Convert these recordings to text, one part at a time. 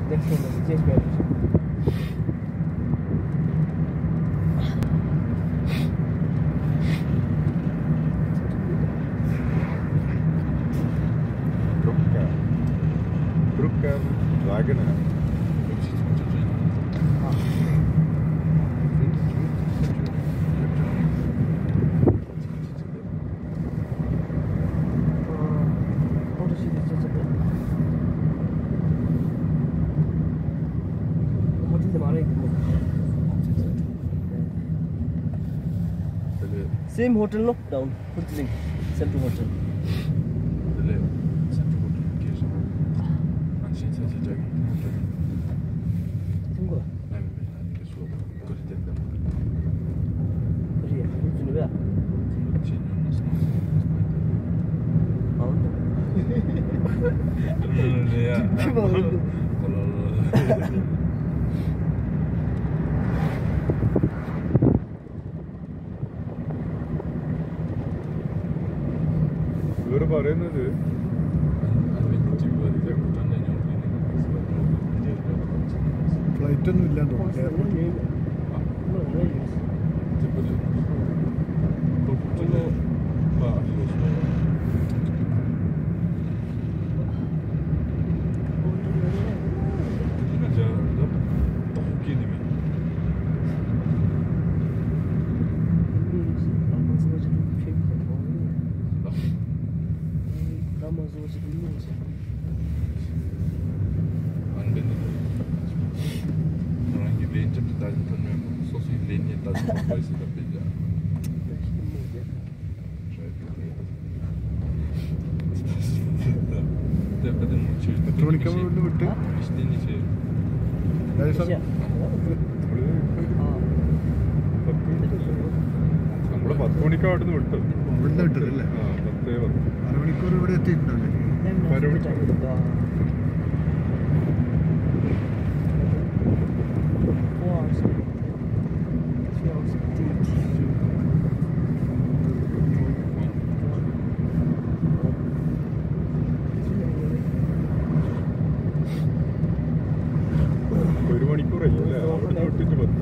Next one is change marriage. Brooker, Dragon. Same hotel, no? Down. Pheuntsholing. Central Hotel. Central Hotel location. Anşin seçecek. Tunggu. Ben kesuap. Kau ditendam. Iya, sini ba? Sini mas. Oh. Ya. Kalau ഇവര് പറയുന്നത് flight ഒന്നും ഇല്ലാന്ന് തോന്നുന്നു എത്ര മണിക്കാണ് ഇവിടുന്ന് വിട്ട് നമ്മള് 10 മണിക്കാണ് അവിടുന്ന് വിട്ടത് ഇവിടുന്ന് വിട്ടതല്ലേ 10 അരമണിക്കൂർ ഇവിടെ എത്തിയിട്ടുണ്ടല്ലേ അരമണിക്കൂർ മണിക്കൂറല്ലേ അവിടെ വിട്ടിട്ട് 10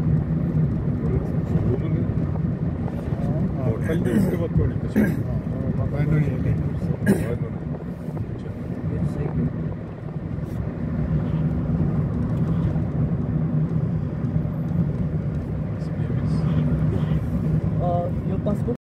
റൂമിന്ന് ഹോട്ടലിന്റെ വിട്ട് 10 മണിക്ക് 15 മണിയല്ലേ Your passport?